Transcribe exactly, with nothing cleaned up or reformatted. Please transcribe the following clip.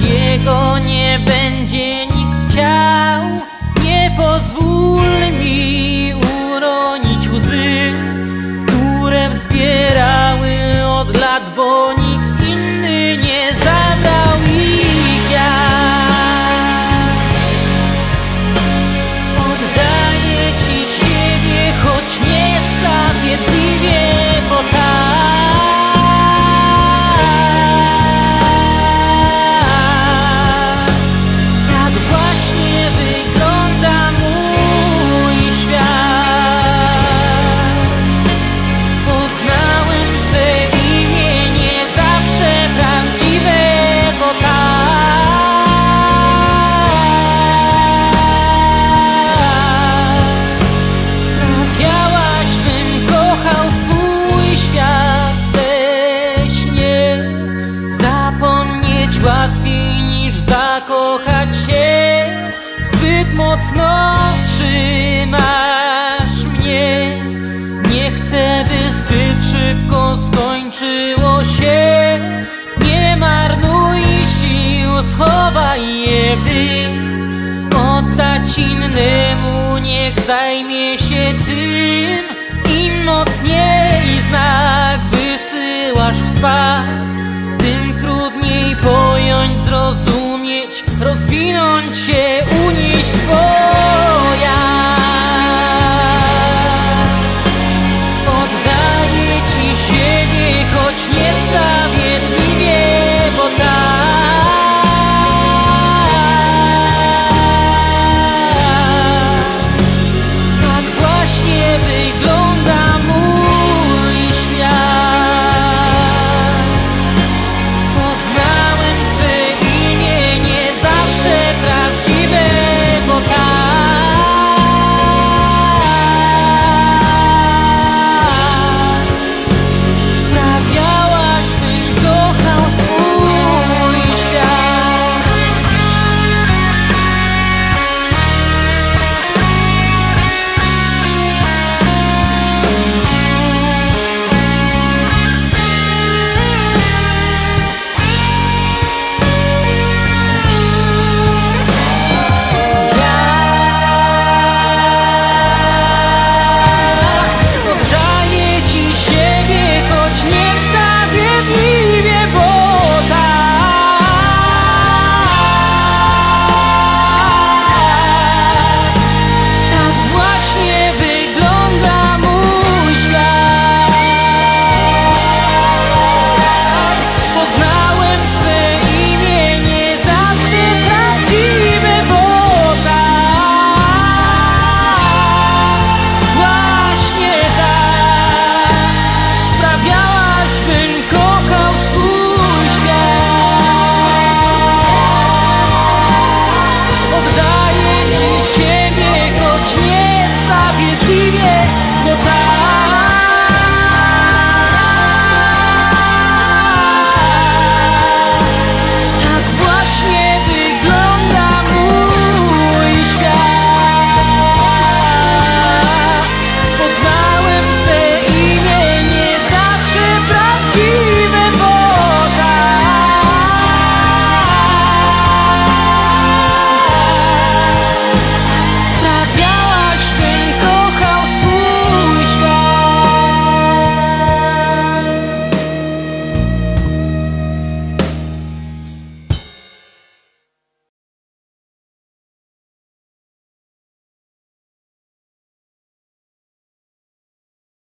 jego nie będzie nikt chciał. Nie pozwól mi uronić łzy, które wzbierały od lat, bo nikt inny nie zabrał ich jak. Oddaję ci siebie, choć niesprawiedliwie, bo tak. Tak właśnie wygląda mój świat. Poznałem Twe imię, nie zawsze prawdziwe, bo tak. Sprawiałaś, bym kochał swój świat we śnie. Zapomnieć łatwiej niż zakochać się. Zbyt mocno trzymasz mnie. Nie chcę, by zbyt szybko skończyło się. Nie marnuj sił, schowaj je, by oddać innemu. Niech zajmie się tym. Im mocniej znak wysyłasz w spadek, tym trudniej pojąć, zrozumieć, rozwinąć się, unieść